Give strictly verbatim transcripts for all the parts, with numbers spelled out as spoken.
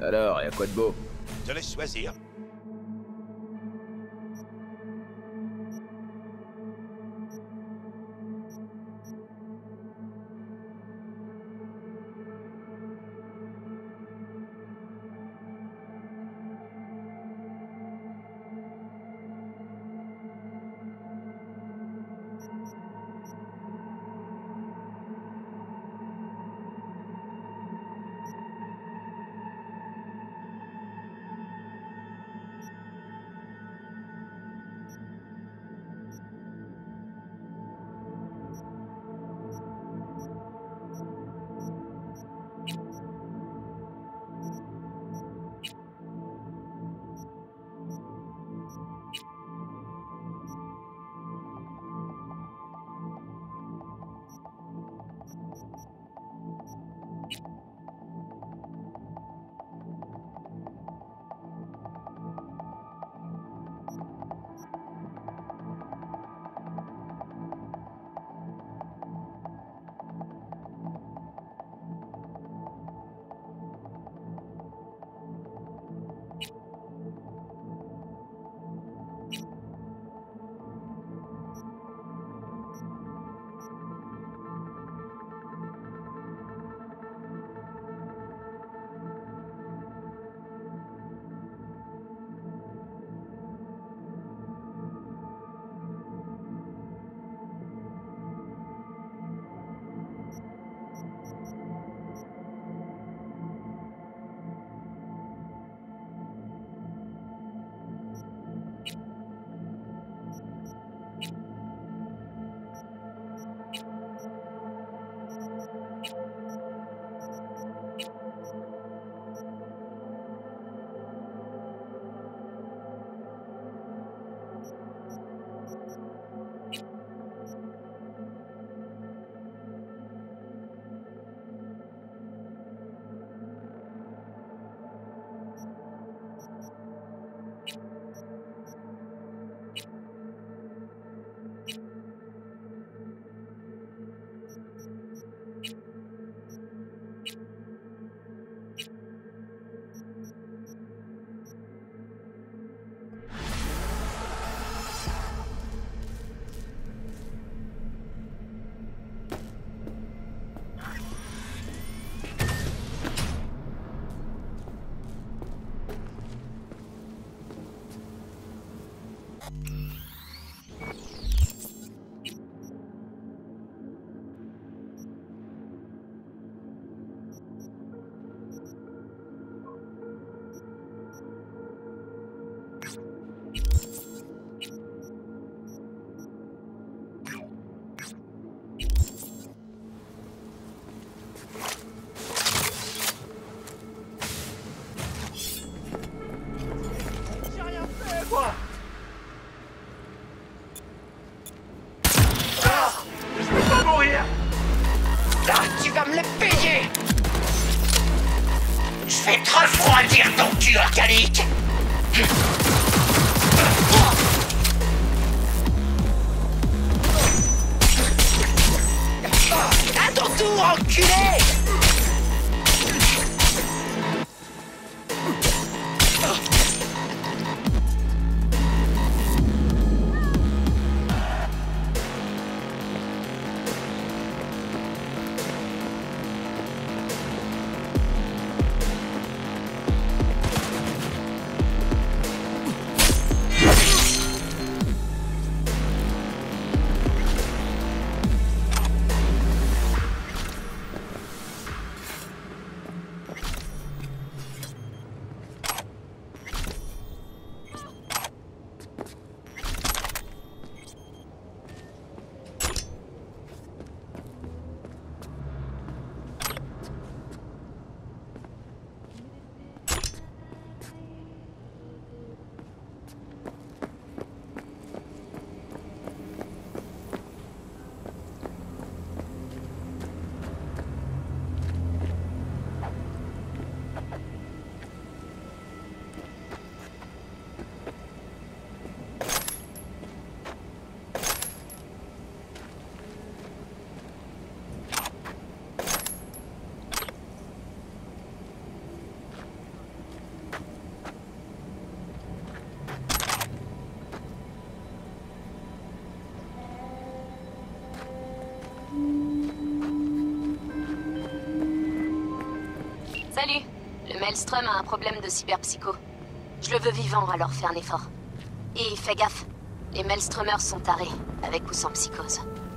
Alors, y a quoi de beau? Je te laisse choisir. Organique. À ton tour, enculé. Salut. Le Maelstrom a un problème de cyberpsycho. Je le veux vivant, alors fais un effort. Et fais gaffe. Les Maelstromers sont tarés, avec ou sans psychose.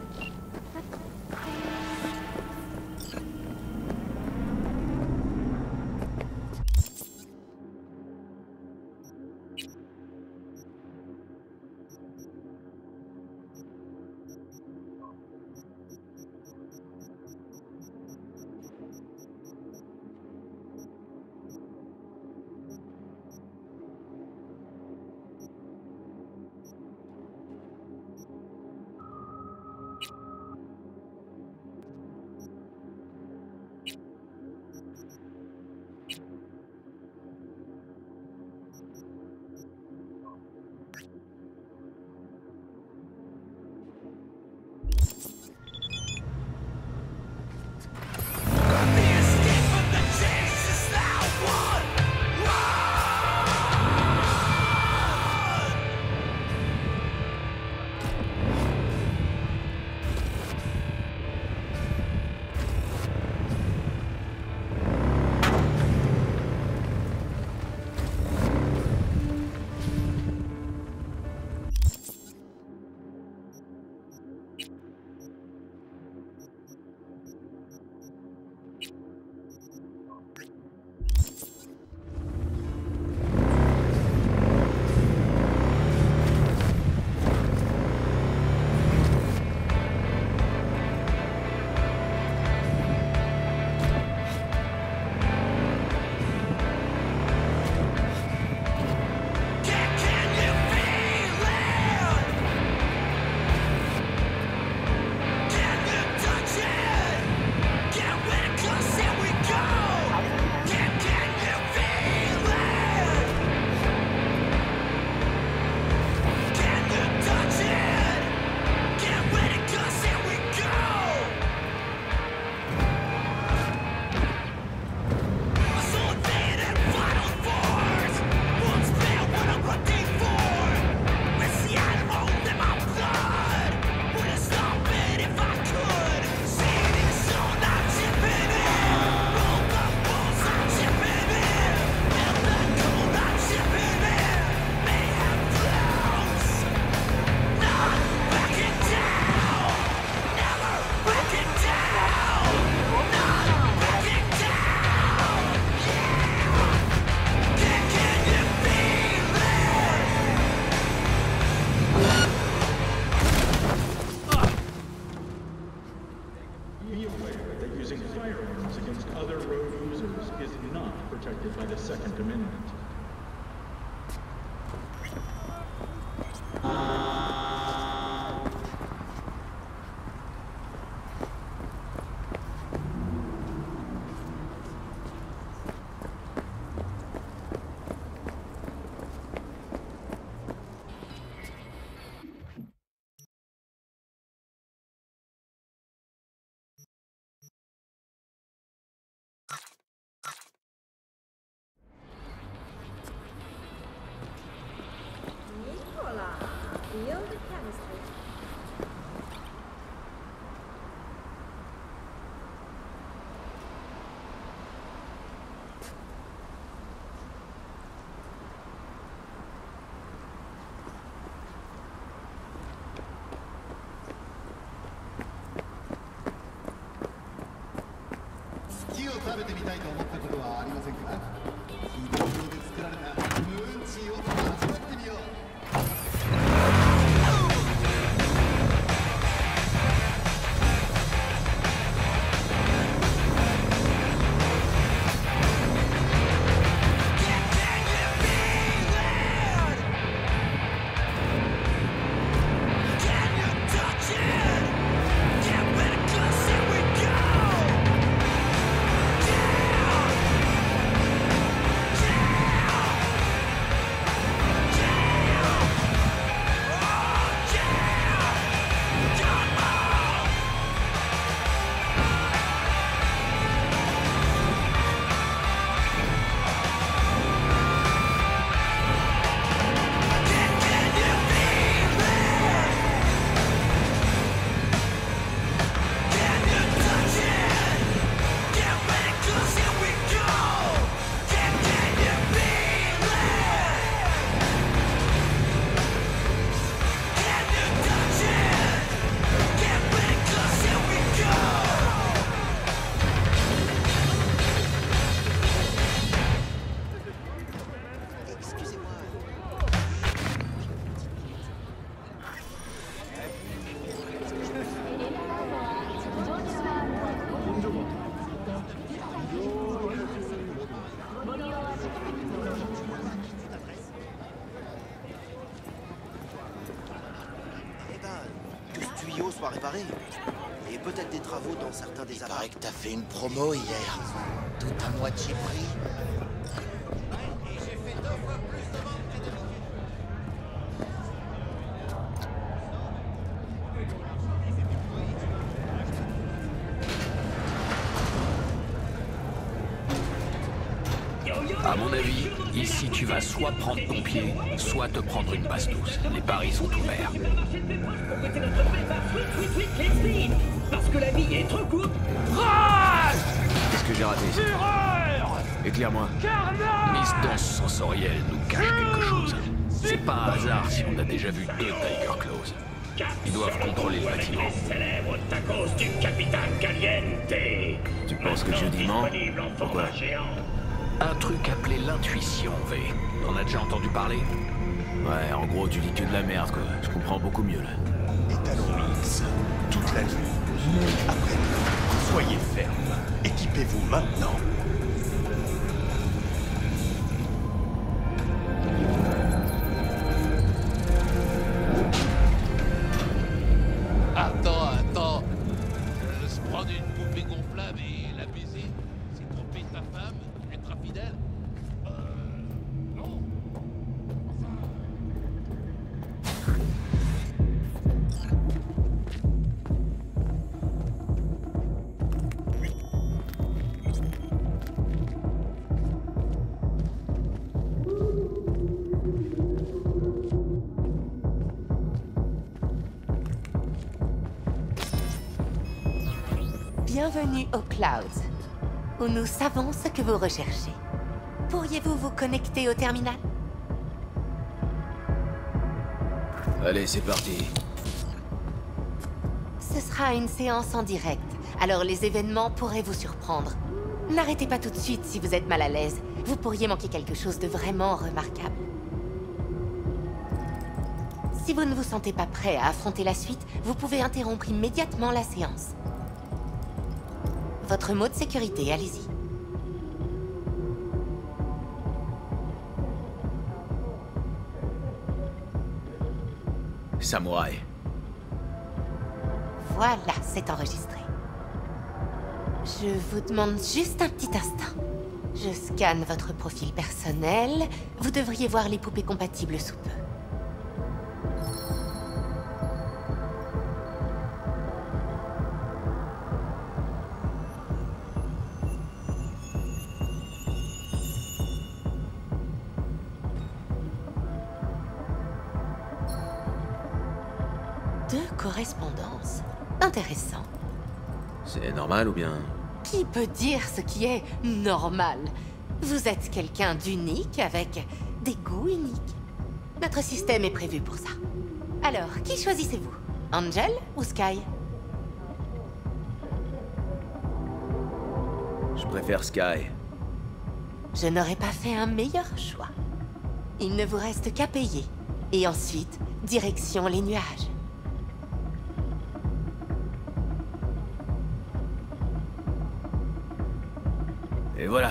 食べてみたいと思ったことはありませんか？非同様で作られたムーンチーを味わってみよう。 Get réparer. Et peut-être des travaux dans certains des Il appartements. paraît que t'as fait une promo hier. Tout à moitié prix. À mon avis, ici tu vas soit prendre ton pied, soit te prendre une bastos. Les paris sont ouverts. Parce que la vie est trop courte. Qu'est-ce que j'ai raté? Éclaire-moi. Miss Danse Sensorielle nous cache quelque chose. C'est pas un hasard si on a déjà vu deux Tiger Claws. Ils doivent contrôler le bâtiment. Célèbre tacos du capitaine Caliente. Tu penses que jeudi ment? Disponible en Pourquoi? format géant. Un truc appelé l'intuition, V. T'en as déjà entendu parler? Ouais, en gros, tu dis que de la merde, quoi. Je comprends beaucoup mieux, là. Étalon X, toute la nuit, nuit après nuit. Soyez ferme. Équipez-vous maintenant. Attends, attends. Euh, se prendre une poupée gonflable et la baiser, c'est tromper ta femme, être infidèle. Euh... Non. Bienvenue aux Clouds, où nous savons ce que vous recherchez. Pourriez-vous vous connecter au terminal? Allez, c'est parti. Ce sera une séance en direct, alors les événements pourraient vous surprendre. N'arrêtez pas tout de suite si vous êtes mal à l'aise. Vous pourriez manquer quelque chose de vraiment remarquable. Si vous ne vous sentez pas prêt à affronter la suite, vous pouvez interrompre immédiatement la séance. Votre mot de sécurité, allez-y. Samouraï. Voilà, c'est enregistré. Je vous demande juste un petit instant. Je scanne votre profil personnel. Vous devriez voir les poupées compatibles sous peu. Deux correspondances. Intéressant. C'est normal ou bien... Qui peut dire ce qui est normal? Vous êtes quelqu'un d'unique avec des goûts uniques. Notre système est prévu pour ça. Alors, qui choisissez-vous? Angel ou Sky? Je préfère Sky. Je n'aurais pas fait un meilleur choix. Il ne vous reste qu'à payer. Et ensuite, direction les nuages. Et voilà.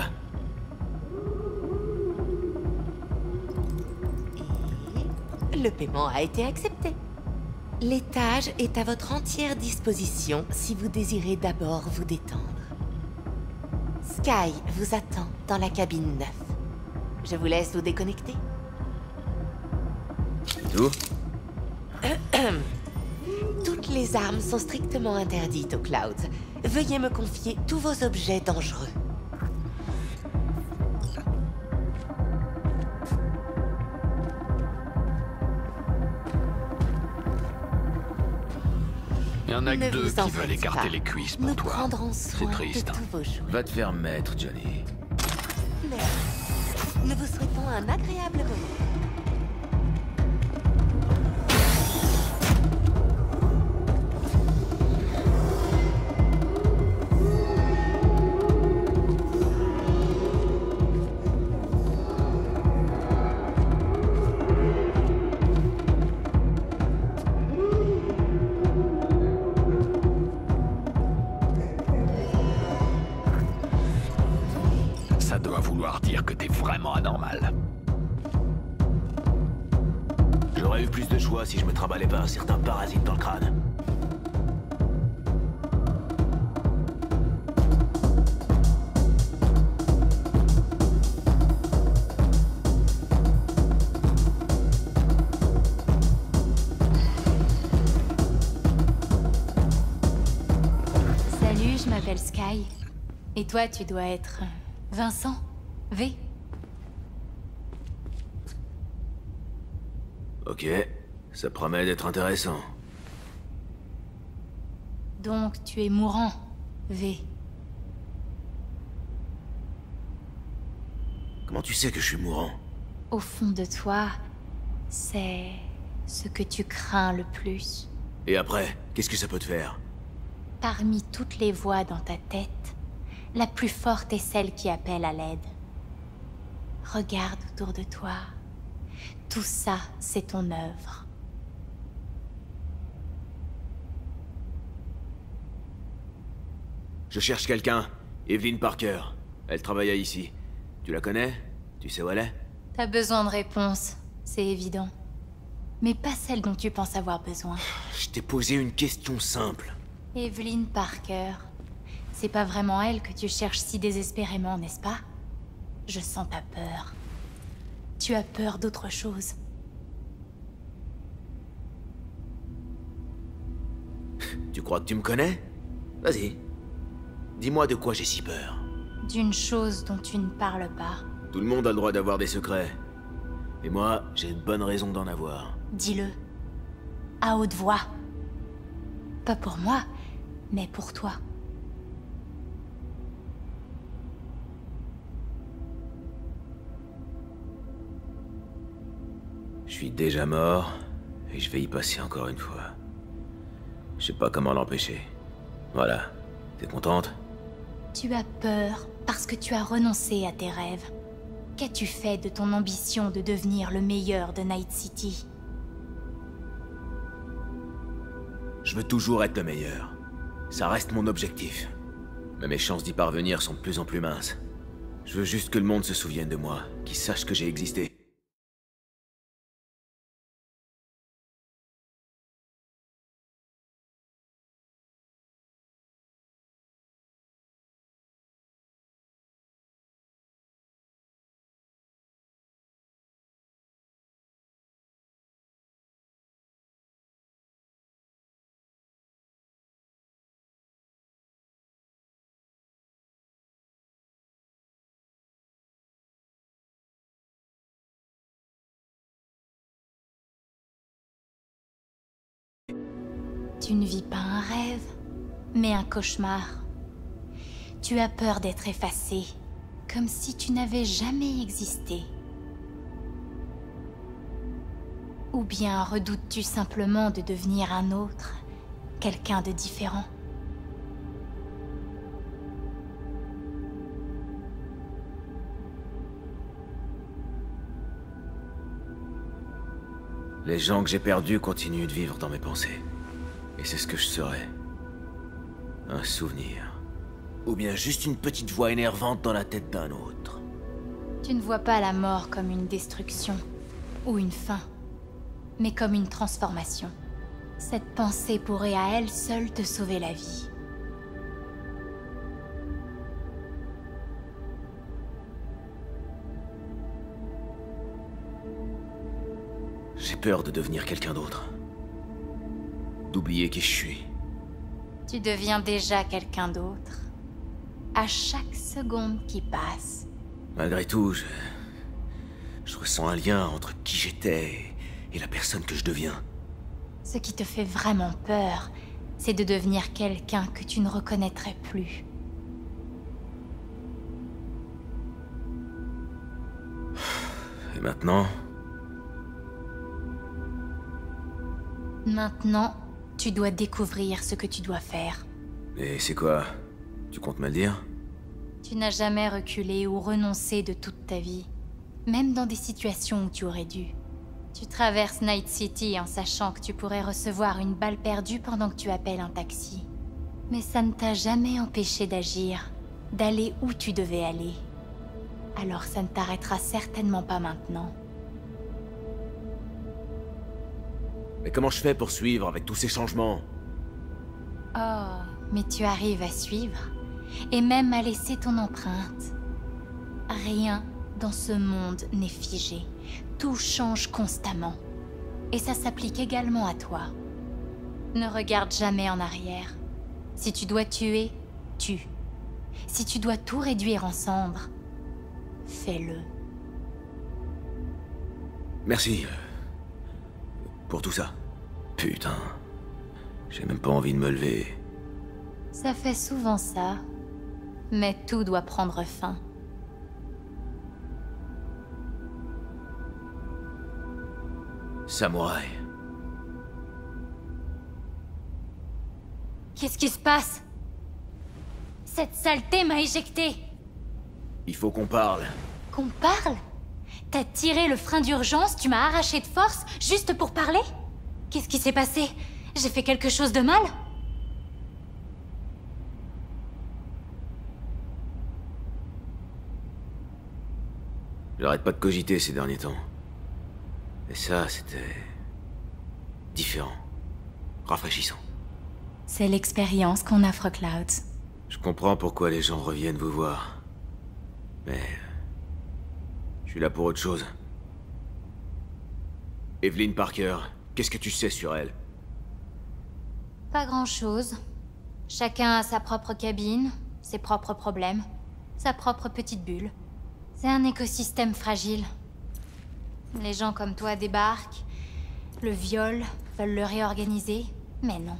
Et le paiement a été accepté. L'étage est à votre entière disposition si vous désirez d'abord vous détendre. Sky vous attend dans la cabine neuf. Je vous laisse vous déconnecter. Tout? Toutes les armes sont strictement interdites aux Clouds. Veuillez me confier tous vos objets dangereux. Il y en a Ne que deux vous en qui veulent faites écarter pas. les cuisses pour Nous toi. prendrons C'est soin triste. de tous vos jours. Va te faire mettre, Johnny. Merci. Nous vous souhaitons un agréable moment. Ça doit vouloir dire que t'es vraiment anormal. J'aurais eu plus de choix si je me trimballais pas un certain parasite dans le crâne. Et toi, tu dois être... Vincent? V? Ok, ça promet d'être intéressant. Donc, tu es mourant, V. Comment tu sais que je suis mourant? Au fond de toi, c'est ce que tu crains le plus. Et après, qu'est-ce que ça peut te faire? Parmi toutes les voix dans ta tête, la plus forte est celle qui appelle à l'aide. Regarde autour de toi. Tout ça, c'est ton œuvre. Je cherche quelqu'un. Evelyn Parker. Elle travaillait ici. Tu la connais? Tu sais où elle est? T'as besoin de réponses, c'est évident. Mais pas celle dont tu penses avoir besoin. Je t'ai posé une question simple. Evelyn Parker. C'est pas vraiment elle que tu cherches si désespérément, n'est-ce pas? Je sens ta peur. Tu as peur d'autre chose. Tu crois que tu me connais? Vas-y. Dis-moi de quoi j'ai si peur. D'une chose dont tu ne parles pas. Tout le monde a le droit d'avoir des secrets. Et moi, j'ai une bonne raison d'en avoir. Dis-le. À haute voix. Pas pour moi, mais pour toi. Je suis déjà mort, et je vais y passer encore une fois. Je sais pas comment l'empêcher. Voilà. T'es contente? Tu as peur parce que tu as renoncé à tes rêves. Qu'as-tu fait de ton ambition de devenir le meilleur de Night City? Je veux toujours être le meilleur. Ça reste mon objectif. Mais mes chances d'y parvenir sont de plus en plus minces. Je veux juste que le monde se souvienne de moi, qu'il sache que j'ai existé. Tu ne vis pas un rêve, mais un cauchemar. Tu as peur d'être effacé, comme si tu n'avais jamais existé. Ou bien redoutes-tu simplement de devenir un autre, quelqu'un de différent? Les gens que j'ai perdus continuent de vivre dans mes pensées. Et c'est ce que je serai. Un souvenir. Ou bien juste une petite voix énervante dans la tête d'un autre. Tu ne vois pas la mort comme une destruction, ou une fin, mais comme une transformation. Cette pensée pourrait à elle seule te sauver la vie. J'ai peur de devenir quelqu'un d'autre. D'oublier qui je suis. Tu deviens déjà quelqu'un d'autre. À chaque seconde qui passe. Malgré tout, je... Je ressens un lien entre qui j'étais et la personne que je deviens. Ce qui te fait vraiment peur, c'est de devenir quelqu'un que tu ne reconnaîtrais plus. Et maintenant? Maintenant, tu dois découvrir ce que tu dois faire. Et c'est quoi? Tu comptes me le dire? Tu n'as jamais reculé ou renoncé de toute ta vie. Même dans des situations où tu aurais dû. Tu traverses Night City en sachant que tu pourrais recevoir une balle perdue pendant que tu appelles un taxi. Mais ça ne t'a jamais empêché d'agir, d'aller où tu devais aller. Alors ça ne t'arrêtera certainement pas maintenant. Mais comment je fais pour suivre avec tous ces changements? Oh, mais tu arrives à suivre, et même à laisser ton empreinte. Rien dans ce monde n'est figé. Tout change constamment. Et ça s'applique également à toi. Ne regarde jamais en arrière. Si tu dois tuer, tue. Si tu dois tout réduire en cendres, fais-le. Merci. Pour tout ça. Putain. J'ai même pas envie de me lever. Ça fait souvent ça. Mais tout doit prendre fin. Samouraï. Qu'est-ce qui se passe? Cette saleté m'a éjecté. Il faut qu'on parle. Qu'on parle? T'as tiré le frein d'urgence, tu m'as arraché de force, juste pour parler? Qu'est-ce qui s'est passé? J'ai fait quelque chose de mal? J'arrête pas de cogiter ces derniers temps. Et ça, c'était... différent. Rafraîchissant. C'est l'expérience qu'on offre, Clouds. Je comprends pourquoi les gens reviennent vous voir. Mais... je suis là pour autre chose. Evelyn Parker, qu'est-ce que tu sais sur elle? Pas grand-chose. Chacun a sa propre cabine, ses propres problèmes, sa propre petite bulle. C'est un écosystème fragile. Les gens comme toi débarquent, le violent, veulent le réorganiser, mais non.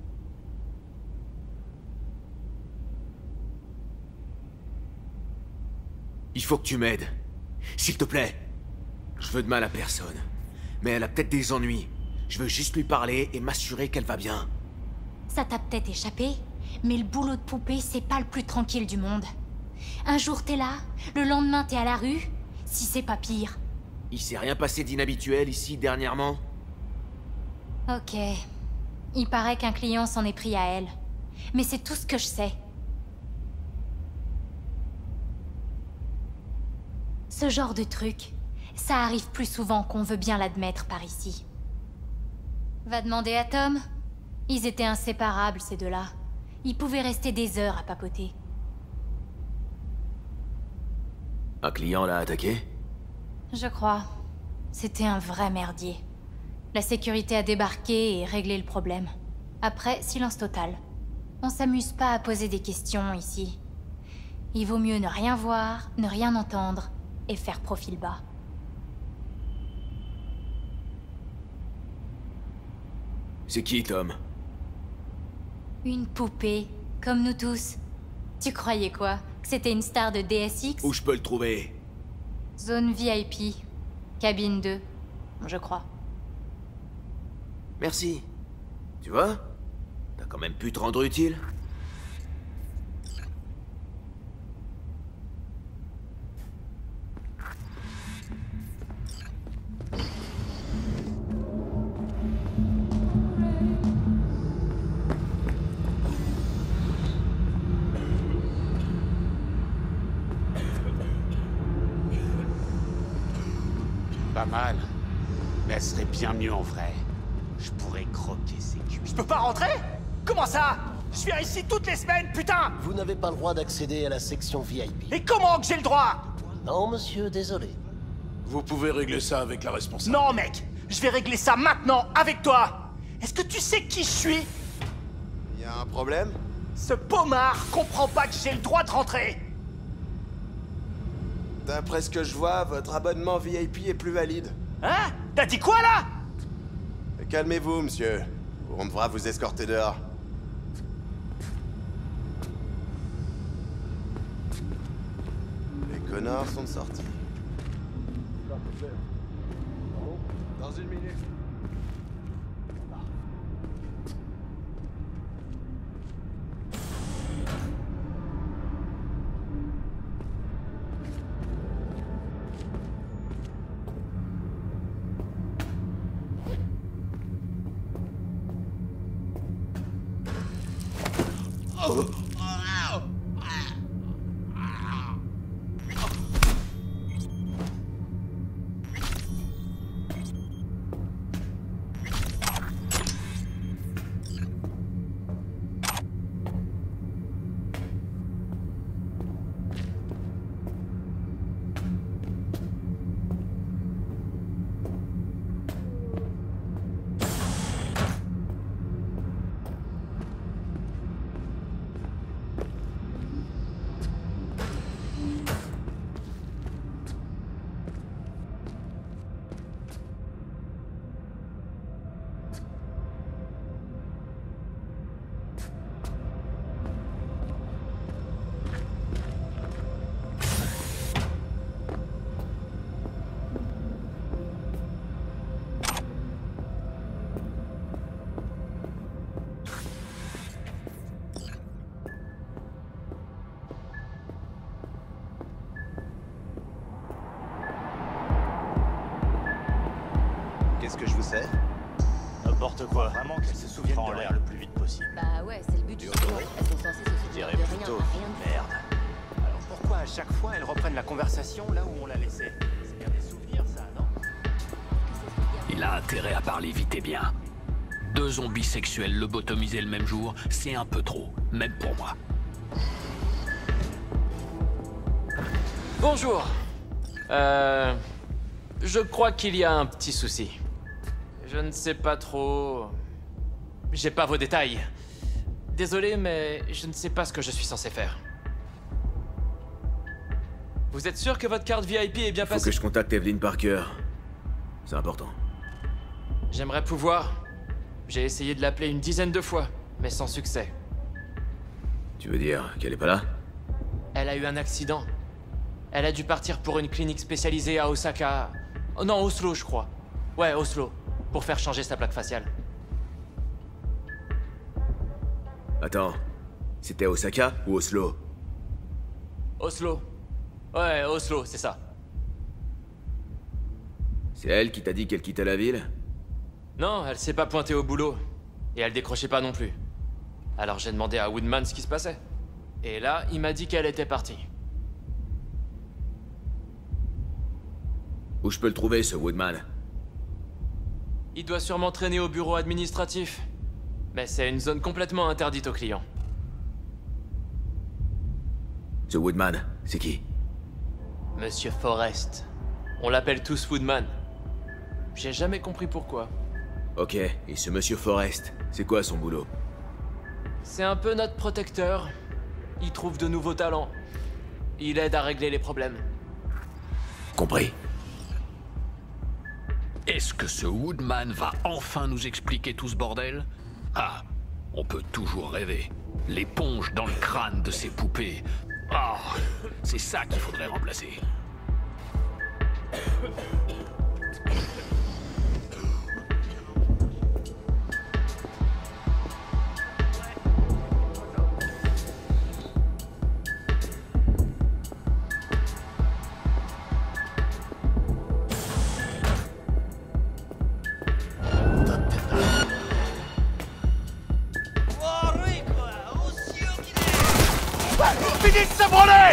Il faut que tu m'aides. S'il te plaît. Je veux de mal à personne. Mais elle a peut-être des ennuis. Je veux juste lui parler et m'assurer qu'elle va bien. Ça t'a peut-être échappé, mais le boulot de poupée, c'est pas le plus tranquille du monde. Un jour t'es là, le lendemain t'es à la rue, si c'est pas pire. Il s'est rien passé d'inhabituel ici dernièrement? Ok. Il paraît qu'un client s'en est pris à elle. Mais c'est tout ce que je sais. Ce genre de truc, ça arrive plus souvent qu'on veut bien l'admettre par ici. Va demander à Tom. Ils étaient inséparables, ces deux-là. Ils pouvaient rester des heures à papoter. Un client l'a attaqué? Je crois. C'était un vrai merdier. La sécurité a débarqué et réglé le problème. Après, silence total. On s'amuse pas à poser des questions ici. Il vaut mieux ne rien voir, ne rien entendre, et faire profil bas. C'est qui, Tom? Une poupée, comme nous tous. Tu croyais quoi? Que c'était une star de D S X? Où je peux le trouver? Zone V I P. Cabine deux, je crois. Merci. Tu vois? T'as quand même pu te rendre utile. Pas mal. Mais elle serait bien mieux en vrai. Je pourrais croquer ses cuisses. Je peux pas rentrer? Comment ça? Je viens ici toutes les semaines, putain! Vous n'avez pas le droit d'accéder à la section V I P. Et comment que j'ai le droit? Non, monsieur, désolé. Vous pouvez régler ça avec la responsable. Non, mec! Je vais régler ça maintenant, avec toi! Est-ce que tu sais qui je suis? Y a un problème? Ce pommard comprend pas que j'ai le droit de rentrer! D'après ce que je vois, votre abonnement V I P est plus valide. Hein? T'as dit quoi, là? Calmez-vous, monsieur. On devra vous escorter dehors. Les connards sont sortis. Dans une minute. Qu'est-ce que je vous sers? N'importe quoi. Vraiment qu'elle se souvienne en l'air le plus vite possible. Bah ouais, c'est le but du sport. Elles sont censées se souvenir de rien, plutôt. à rien de Merde. Alors pourquoi à chaque fois elles reprennent la conversation là où on l'a laissée? C'est bien des souvenirs ça, non? Il a intérêt à parler vite et bien. Deux zombies sexuels lobotomisés le même jour, c'est un peu trop, même pour moi. Bonjour. Euh... Je crois qu'il y a un petit souci. Je ne sais pas trop... J'ai pas vos détails. Désolé, mais je ne sais pas ce que je suis censé faire. Vous êtes sûr que votre carte V I P est bien Faut passée? que je contacte Evelyn Parker. C'est important. J'aimerais pouvoir. J'ai essayé de l'appeler une dizaine de fois, mais sans succès. Tu veux dire qu'elle est pas là? Elle a eu un accident. Elle a dû partir pour une clinique spécialisée à Osaka... Oh non, Oslo, je crois. Ouais, Oslo. Pour faire changer sa plaque faciale. Attends. C'était à Osaka ou Oslo? Oslo. Ouais, Oslo, c'est ça. C'est elle qui t'a dit qu'elle quittait la ville? Non, elle s'est pas pointée au boulot. Et elle décrochait pas non plus. Alors j'ai demandé à Woodman ce qui se passait. Et là, il m'a dit qu'elle était partie. Où je peux le trouver, ce Woodman? Il doit sûrement traîner au bureau administratif. Mais c'est une zone complètement interdite aux clients. Ce Woodman, c'est qui? Monsieur Forrest. On l'appelle tous Woodman. J'ai jamais compris pourquoi. Ok, et ce monsieur Forrest, c'est quoi son boulot? C'est un peu notre protecteur. Il trouve de nouveaux talents. Il aide à régler les problèmes. Compris. Est-ce que ce Woodman va enfin nous expliquer tout ce bordel? Ah, on peut toujours rêver. L'éponge dans le crâne de ces poupées. Ah, c'est ça qu'il faudrait remplacer. Finis de se brûler!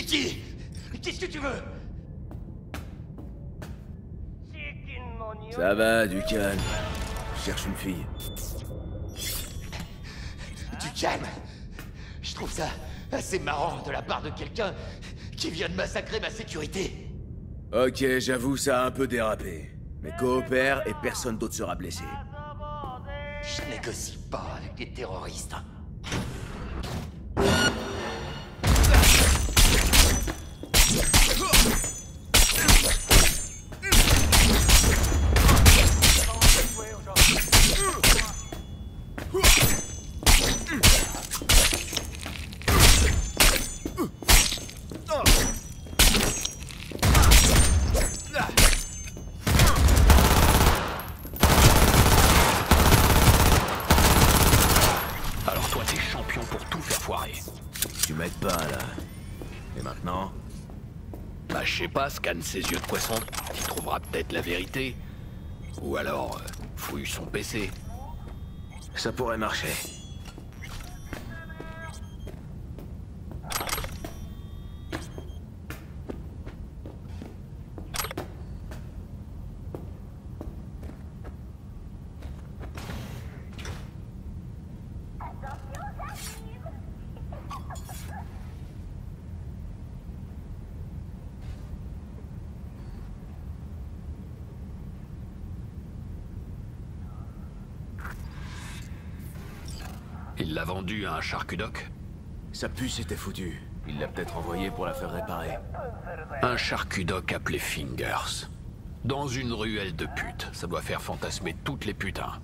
T'es qui? Qu'est-ce que tu veux? Ça va, du calme. Je cherche une fille. Du calme? Je trouve ça assez marrant de la part de quelqu'un qui vient de massacrer ma sécurité. Ok, j'avoue, ça a un peu dérapé. Mais coopère et personne d'autre sera blessé. Je négocie pas avec des terroristes. Alors toi, t'es champion pour tout faire foirer. Tu m'aides pas, là. Et maintenant? Bah, je sais pas, scanne ses yeux de poisson. Il trouvera peut-être la vérité. Ou alors, euh, fouille son P C. Ça pourrait marcher. Il l'a vendu à un charcudoc? Sa puce était foutue. Il l'a peut-être envoyé pour la faire réparer. Un charcudoc appelé Fingers. Dans une ruelle de putes. Ça doit faire fantasmer toutes les putains.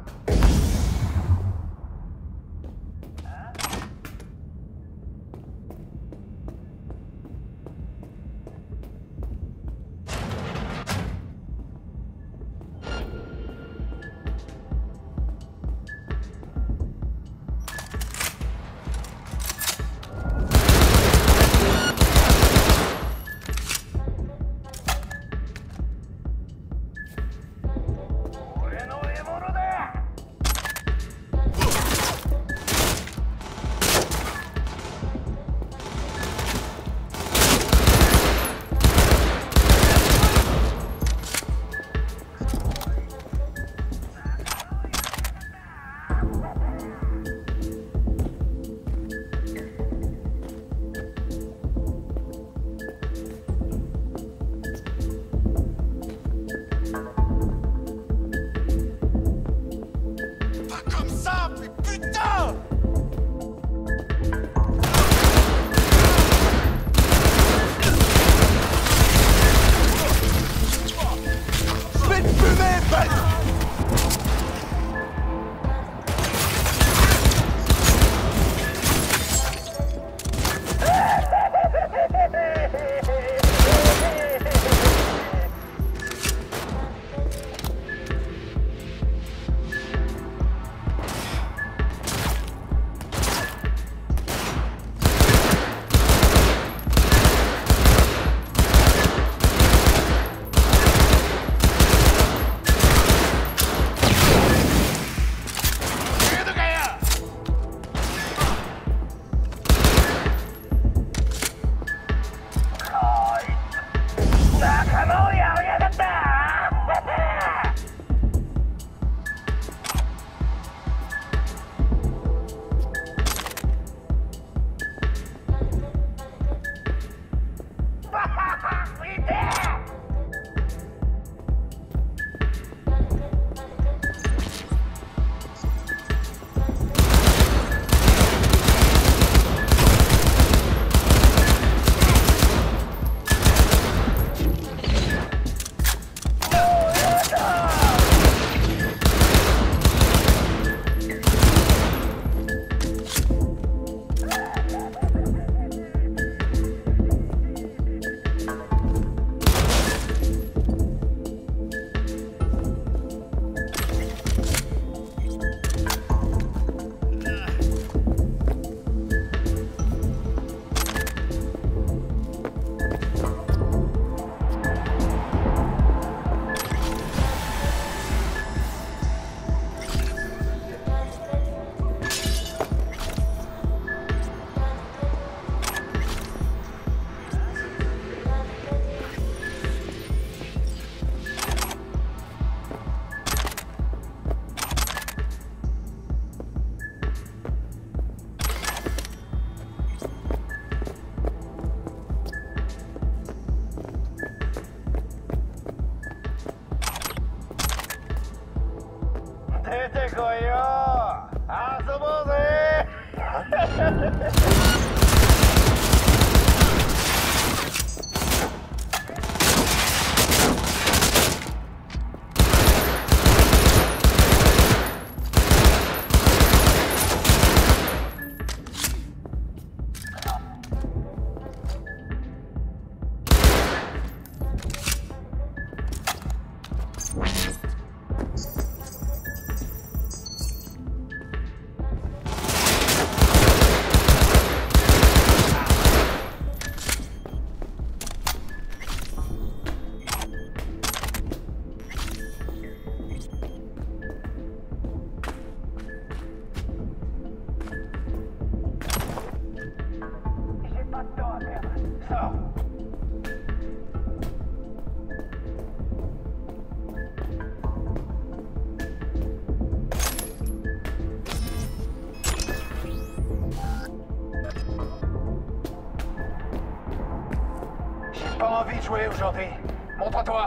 Pas envie de jouer aujourd'hui. Montre-toi.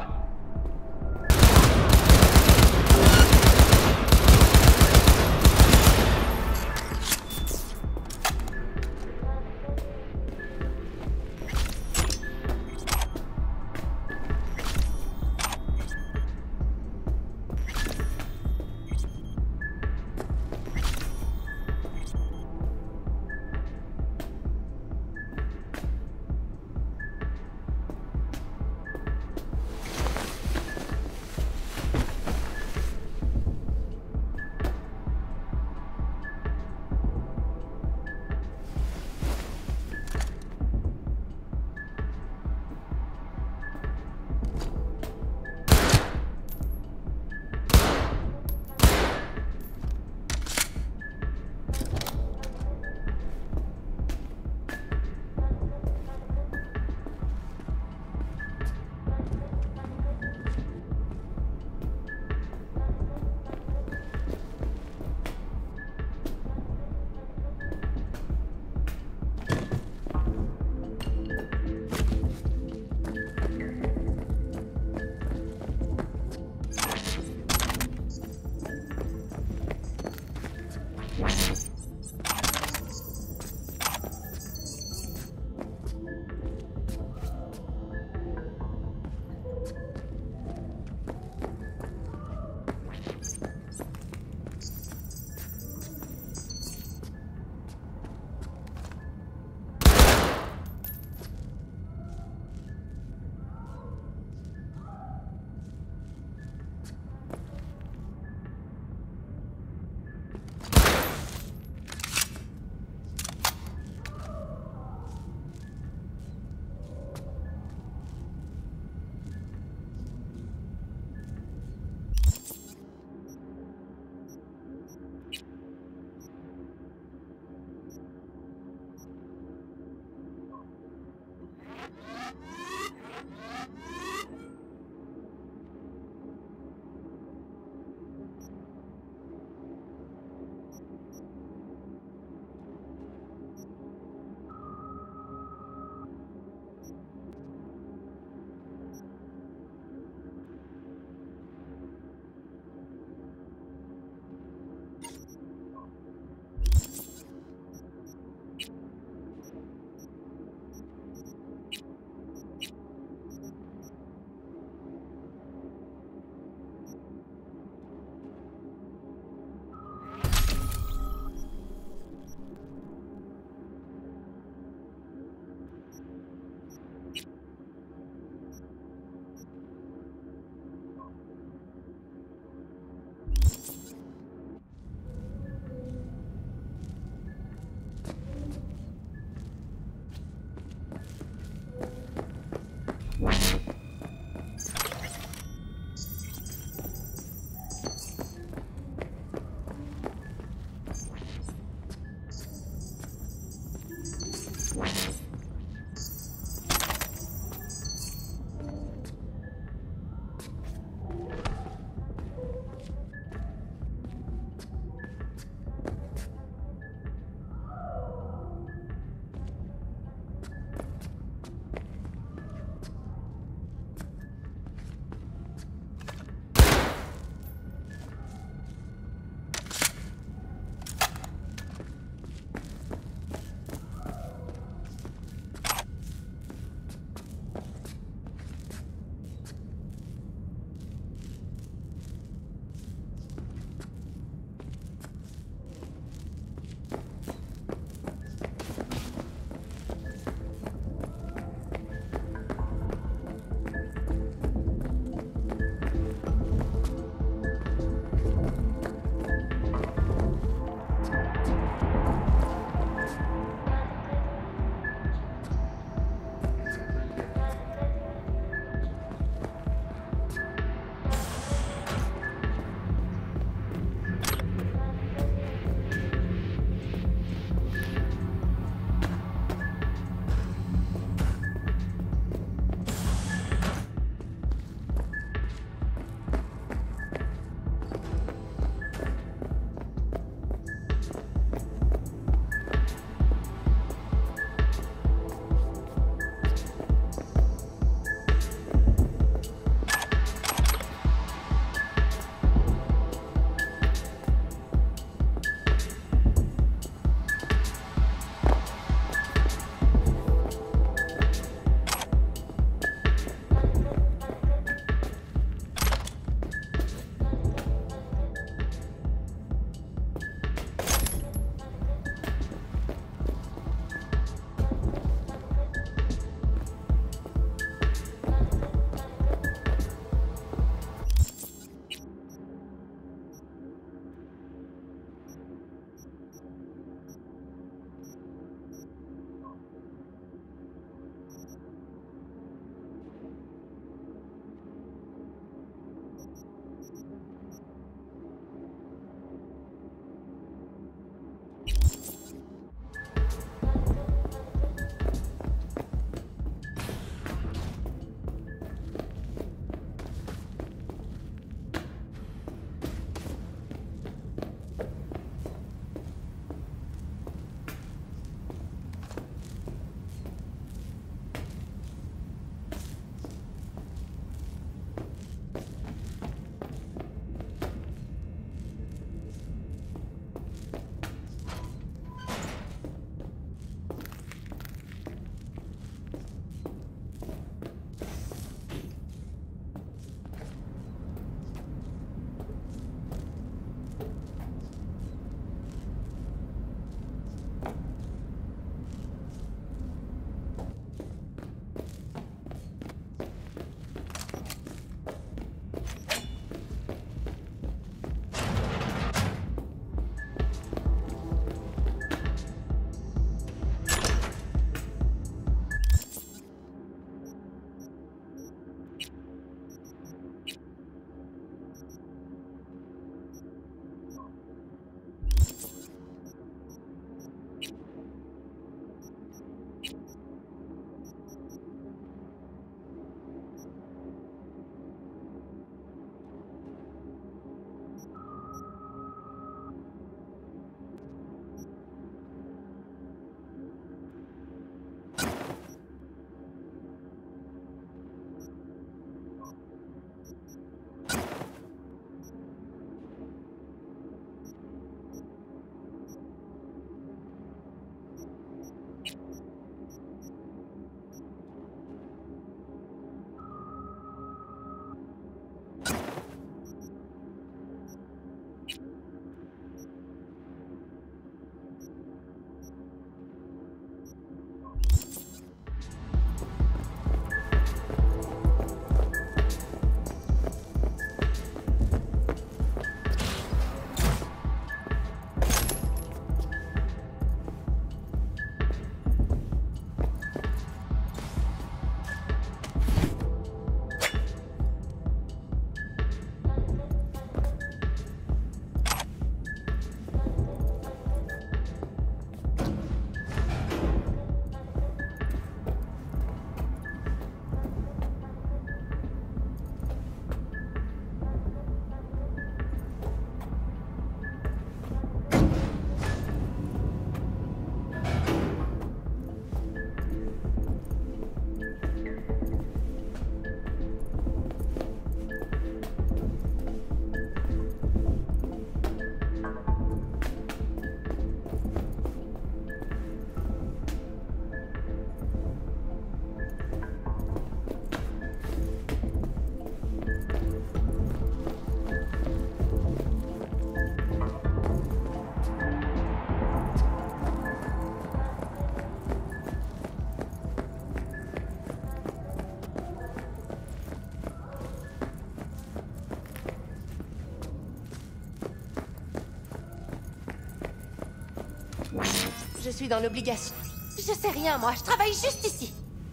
Je suis dans l'obligation. Je sais rien, moi. Je travaille juste ici.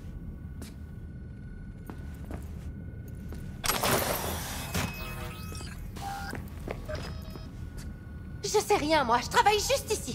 Je sais rien, moi. Je travaille juste ici.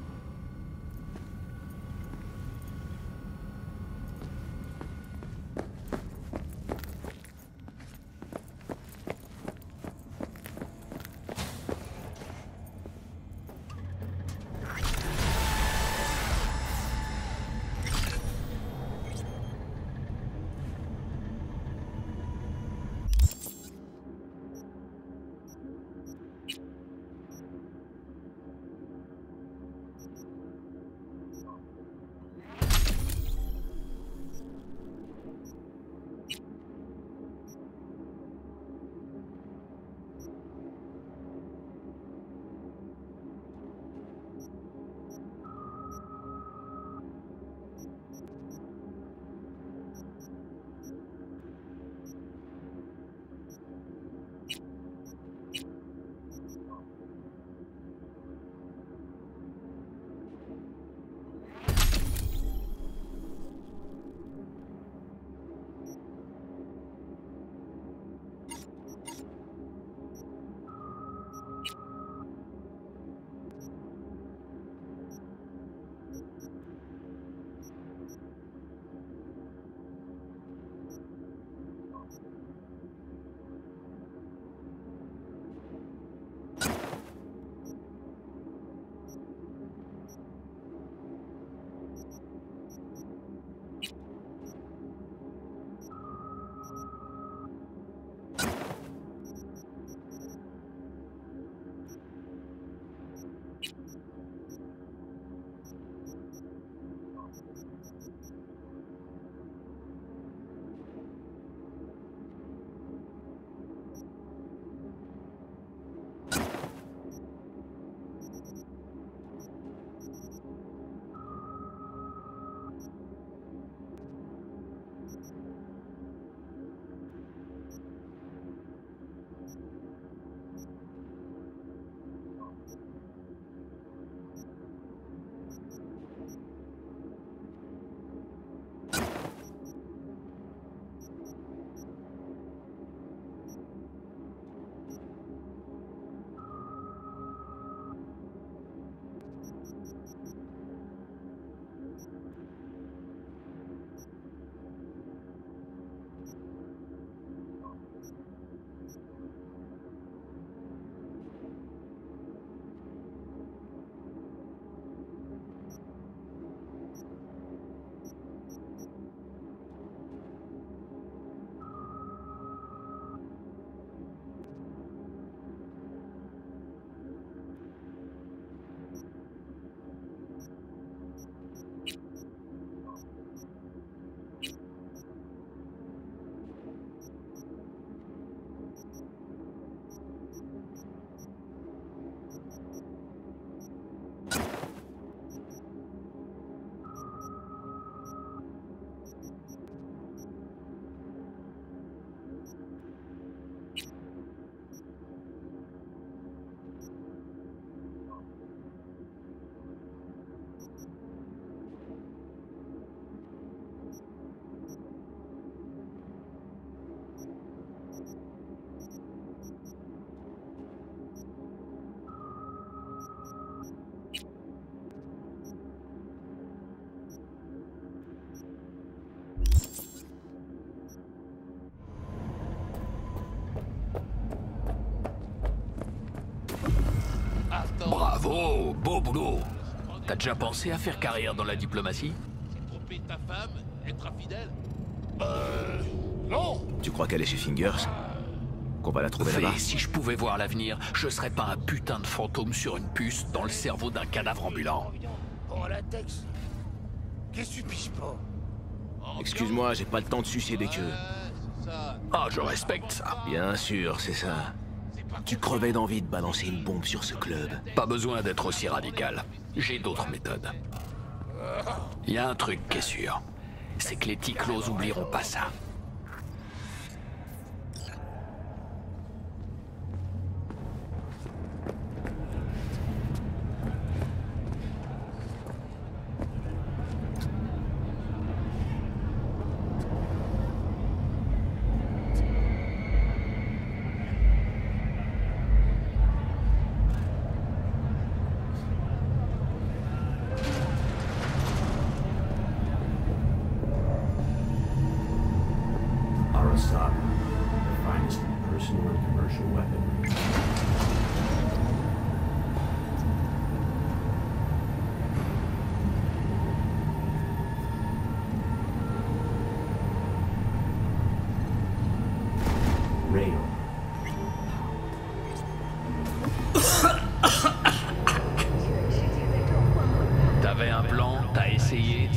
Bravo, beau boulot. T'as déjà pensé à faire carrière dans la diplomatie? Tromper ta femme, être infidèle? Euh... Non. Tu crois qu'elle est chez Fingers? Qu'on va la trouver là-bas? Si je pouvais voir l'avenir, je serais pas un putain de fantôme sur une puce dans le cerveau d'un cadavre ambulant. Bon, latex. Qu'est-ce que tu piges pas? Excuse-moi, j'ai pas le temps de sucer des queues. Ah, je respecte ça. Bien sûr, c'est ça. Tu crevais d'envie de balancer une bombe sur ce club. Pas besoin d'être aussi radical. J'ai d'autres méthodes. Il y a un truc qui est sûr. C'est que les Ticlos oublieront pas ça.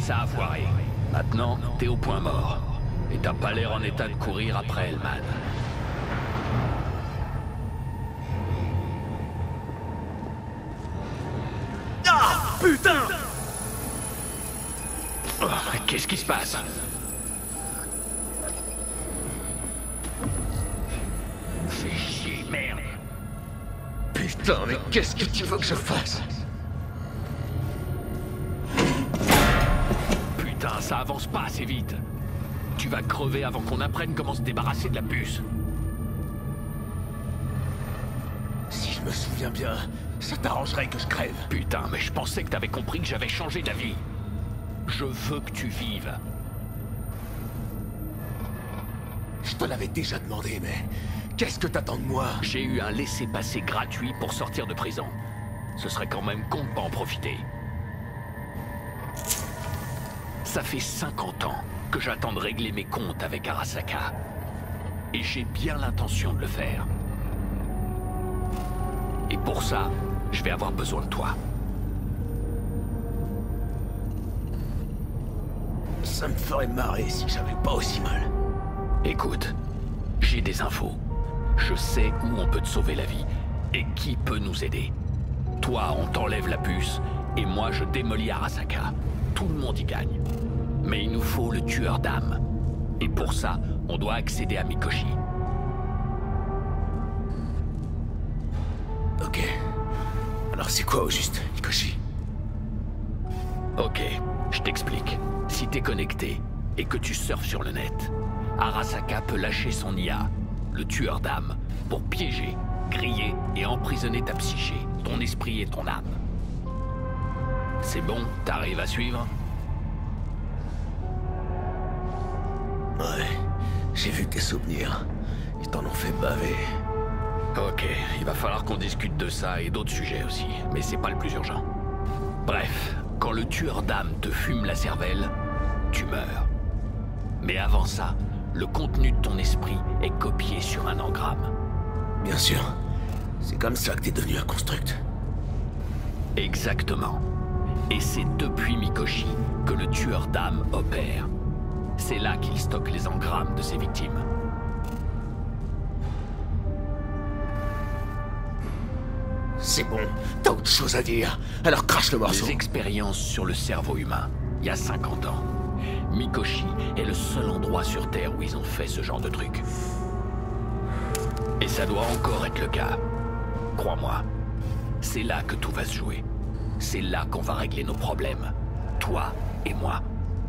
Ça a foiré. Maintenant, t'es au point mort. Et t'as pas l'air en état de courir après Hellman. Ah, putain! Oh, qu'est-ce qui se passe? Fais chier, merde. Putain, mais qu'est-ce que tu veux que je fasse? Putain, ça avance pas assez vite. Tu vas crever avant qu'on apprenne comment se débarrasser de la puce. Si je me souviens bien, ça t'arrangerait que je crève. Putain, mais je pensais que t'avais compris que j'avais changé d'avis. Je veux que tu vives. Je te l'avais déjà demandé, mais qu'est-ce que t'attends de moi? J'ai eu un laissez-passer gratuit pour sortir de prison. Ce serait quand même con de pas en profiter. Ça fait cinquante ans que j'attends de régler mes comptes avec Arasaka. Et j'ai bien l'intention de le faire. Et pour ça, je vais avoir besoin de toi. Ça me ferait marrer si j'avais pas aussi mal. Écoute, j'ai des infos. Je sais où on peut te sauver la vie et qui peut nous aider. Toi, on t'enlève la puce et moi, je démolis Arasaka. Tout le monde y gagne. Mais il nous faut le tueur d'âme. Et pour ça, on doit accéder à Mikoshi. Ok. Alors c'est quoi au juste, Mikoshi? Ok, je t'explique. Si t'es connecté et que tu surfes sur le net, Arasaka peut lâcher son I A, le tueur d'âme, pour piéger, griller et emprisonner ta psyché, ton esprit et ton âme. C'est bon? T'arrives à suivre? Ouais, j'ai vu tes souvenirs. Ils t'en ont fait baver. Ok, il va falloir qu'on discute de ça et d'autres sujets aussi, mais c'est pas le plus urgent. Bref, quand le tueur d'âme te fume la cervelle, tu meurs. Mais avant ça, le contenu de ton esprit est copié sur un engramme. Bien sûr. C'est comme ça que t'es devenu un construct. Exactement. Et c'est depuis Mikoshi que le tueur d'âme opère. C'est là qu'il stocke les engrammes de ses victimes. C'est bon, t'as autre chose à dire, alors crache le morceau. Les expériences sur le cerveau humain, il y a cinquante ans. Mikoshi est le seul endroit sur Terre où ils ont fait ce genre de truc. Et ça doit encore être le cas. Crois-moi, c'est là que tout va se jouer. C'est là qu'on va régler nos problèmes. Toi et moi.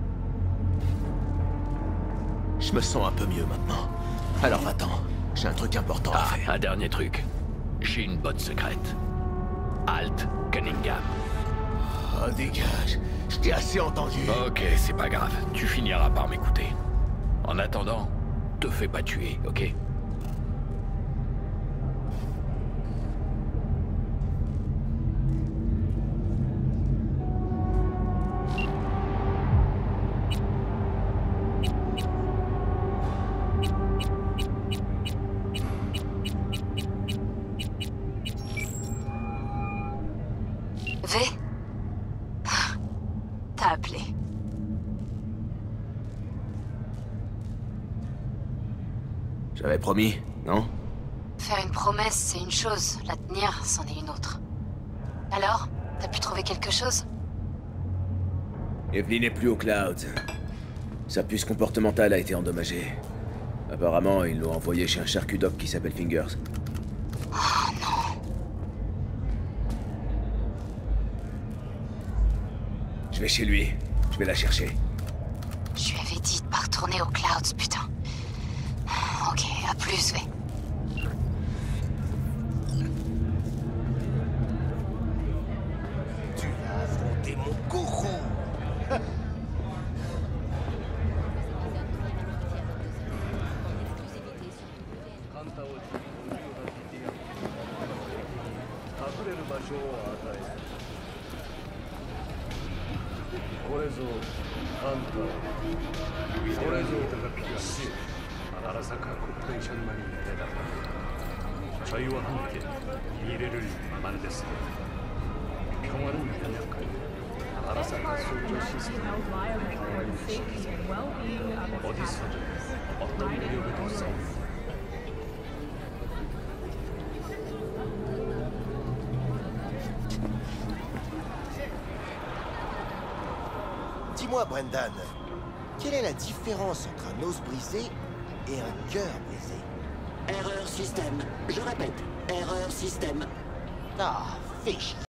Je me sens un peu mieux maintenant. Alors attends, j'ai un truc important ah, à faire. Un dernier truc. J'ai une botte secrète. Alt Cunningham. Oh, dégage. Je t'ai assez entendu. Ok, c'est pas grave. Tu finiras par m'écouter. En attendant, te fais pas tuer, ok? V? T'as appelé. J'avais promis, non? Faire une promesse, c'est une chose. La tenir, c'en est une autre. Alors? T'as pu trouver quelque chose? Evelyn n'est plus au Cloud. Sa puce comportementale a été endommagée. Apparemment, ils l'ont envoyée chez un charcutop qui s'appelle Fingers. Oh non. Je vais chez lui. Je vais la chercher. Je lui avais dit de pas retourner au Clouds, putain. Ok, à plus, V. Tu vas affronter mon gourou. 알아서 소주 시스템 어디서 어떤 위협을 뒀어? Dis-moi, Brendan, quelle est la différence entre un os brisé et un cœur brisé? Erreur système. Je répète, erreur système. Ah, fiche.